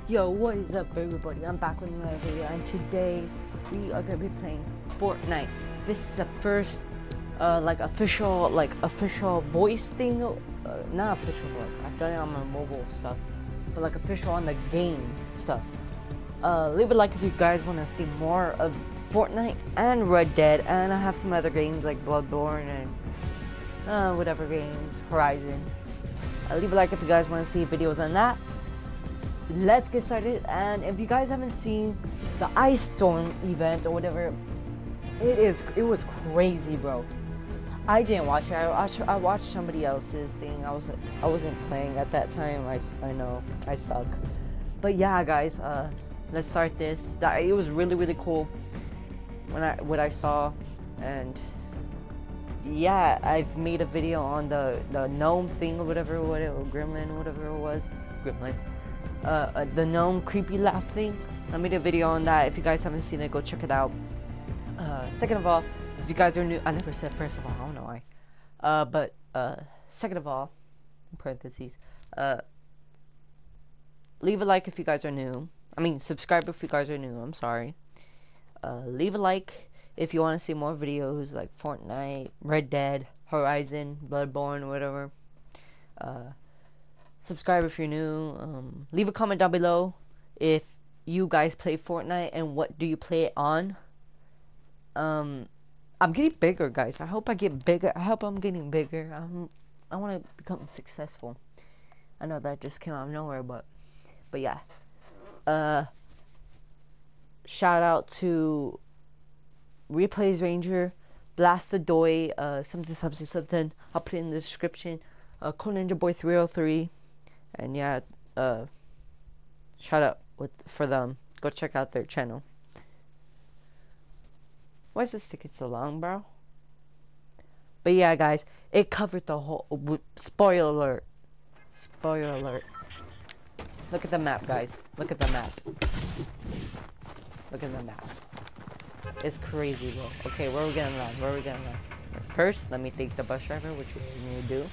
Yo, what is up everybody? I'm back with another video, and today we are gonna be playing Fortnite. This is the first official voice thing, not official, like I've done it on my mobile stuff, but like official on the game stuff. Leave a like if you guys want to see more of Fortnite and Red Dead, and I have some other games like Bloodborne and whatever games, Horizon. Leave a like if you guys want to see videos on that. Let's get started. And if you guys haven't seen the Ice Storm event or whatever, it was crazy, bro. I didn't watch it. I watched somebody else's thing. I wasn't playing at that time. I know I suck, but yeah, guys. Let's start this. It was really cool what I saw, and yeah, I've made a video on the gnome thing or whatever, gremlin, whatever it was, gremlin. The gnome creepy laugh thing. I made a video on that. If you guys haven't seen it, go check it out. Second of all, if you guys are new, I never said first of all, I don't know why. Second of all, in parentheses, leave a like if you guys are new. I mean, subscribe if you guys are new. I'm sorry. Leave a like if you want to see more videos like Fortnite, Red Dead, Horizon, Bloodborne, whatever. Subscribe if you're new. Leave a comment down below if you guys play Fortnite and what do you play it on. I'm getting bigger, guys. I hope I get bigger. I hope I'm getting bigger. I want to become successful. I know that just came out of nowhere, but yeah. Shout out to Replays Ranger, Blastadoy, something. I'll put it in the description. Cool Ninja Boy 303. And yeah, shout out for them. Go check out their channel. Why is this ticket so long, bro? But yeah, guys, it covered the whole. Spoiler alert! Spoiler alert! Look at the map, guys. Look at the map. Look at the map. It's crazy, bro. Okay, where are we gonna land? Where are we gonna land? First, let me take the bus driver, which we need to do.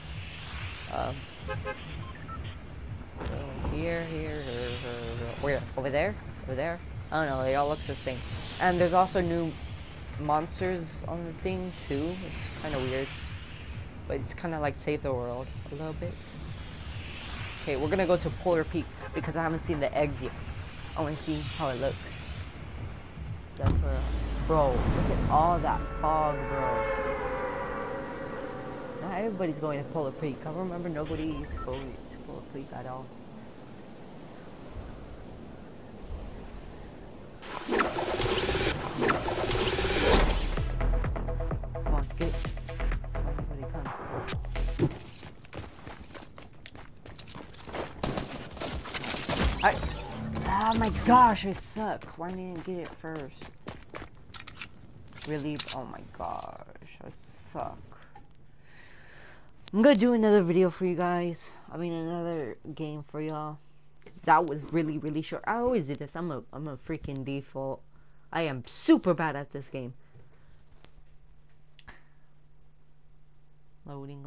So here, where? Over there? Over there? I don't know, they all look the same. And there's also new monsters on the thing too. It's kind of weird, but it's kind of like Save the World a little bit. Okay, we're gonna go to Polar Peak because I haven't seen the eggs yet. I want to see how it looks. That's where, bro, look at all that fog, bro. Not everybody's going to Polar Peak. I remember nobody used to go to Polar Peak at all. Come on, get it. Nobody comes. Oh my gosh, I suck. Why didn't I get it first? Really? Oh my gosh, I suck. I'm gonna do another video for you guys. I mean, another game for y'all. That was really short. I always do this. I'm a freaking default. I am super bad at this game. Loading.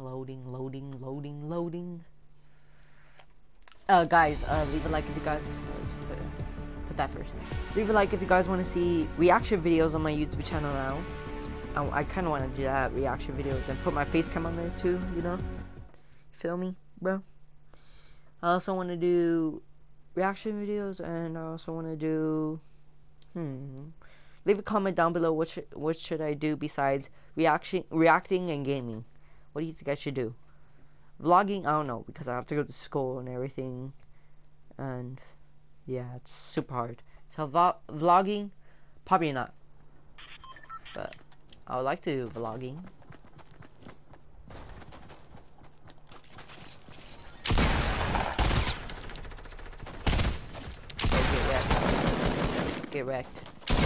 Guys, leave a like if you guys. Let's put that first. Leave a like if you guys want to see reaction videos on my YouTube channel now. I kind of want to do that, reaction videos, and put my face cam on there too, you know? Feel me, bro? I also want to do reaction videos, and I also want to do, leave a comment down below what should I do besides reacting and gaming. What do you think I should do? Vlogging, I don't know, because I have to go to school and everything, and yeah, it's super hard. So vlogging, probably not, but I would like to do vlogging. Oh, get wrecked.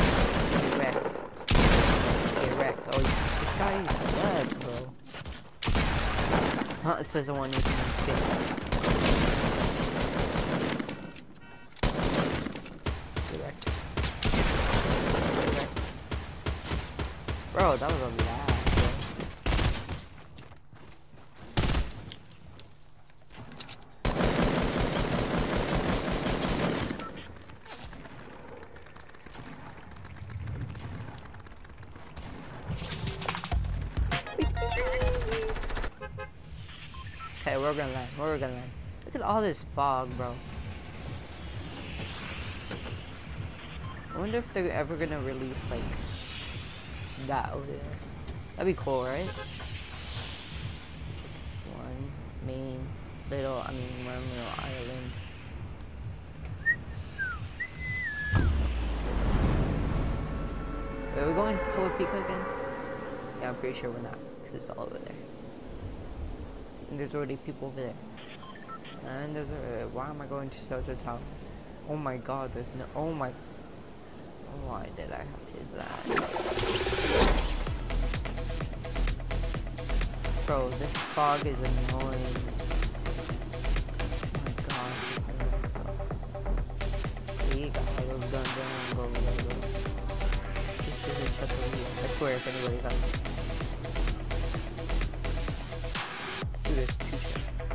Oh, this guy sucks, bro. Huh, it says the one with the Get wrecked. Bro, that was a lag, bro. Okay, we're gonna land. We're gonna land. Look at all this fog, bro. I wonder if they're ever gonna release like that over there. That'd be cool, right? Just one main little, one little island. Are we going Polar Peak again? Yeah, I'm pretty sure we're not, because it's all over there. And there's already people over there. And there's a, why am I going to Shelter Tower? Oh my god, there's no, oh my, why did I have to do that? Bro, this fog is annoying. Oh my god. We got all those guns down, go. This isn't such a real, I swear if anybody got me. Dude, there's 2 ships.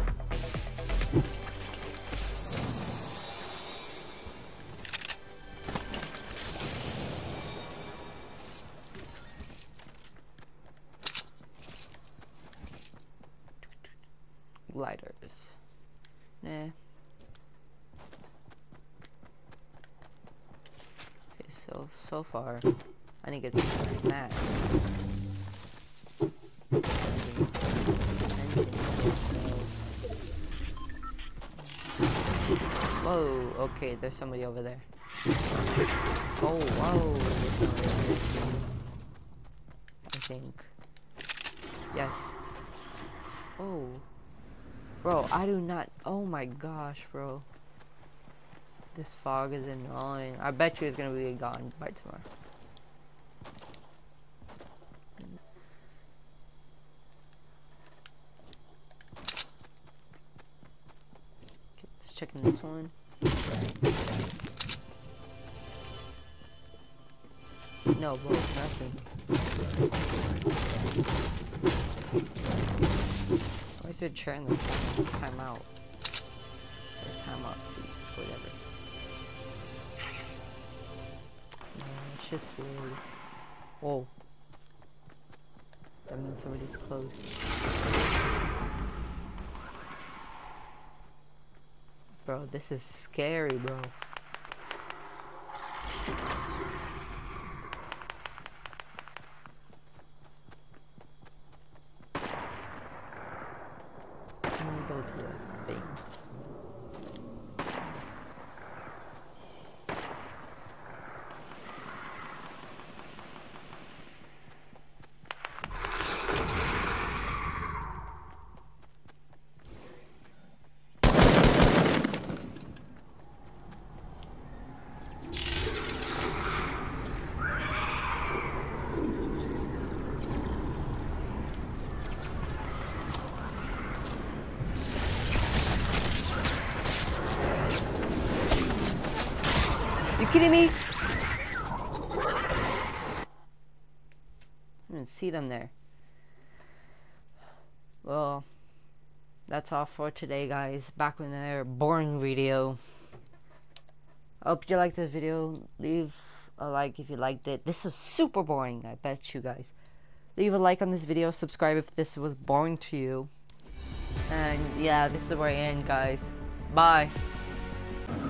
Gliders. Nah. Okay, so far, I need to get some mad. Whoa, okay, there's somebody over there. Oh, whoa, there's somebody over there. I think. Yes. Oh. Bro, I do not. Oh my gosh, bro. This fog is annoying. I bet you it's gonna be gone by tomorrow. Okay, let's check in this one. No, bro, nothing. Why is there a chair in the time out? Time out seat, whatever. Yeah, it's just weird. Whoa. That means somebody's close. Bro, this is scary, bro. Go to the things. You kidding me? I didn't see them there. Well, that's all for today, guys. Back with another boring video. I hope you liked this video. Leave a like if you liked it. This was super boring, I bet you guys. Leave a like on this video. Subscribe if this was boring to you. And yeah, this is where I end, guys. Bye.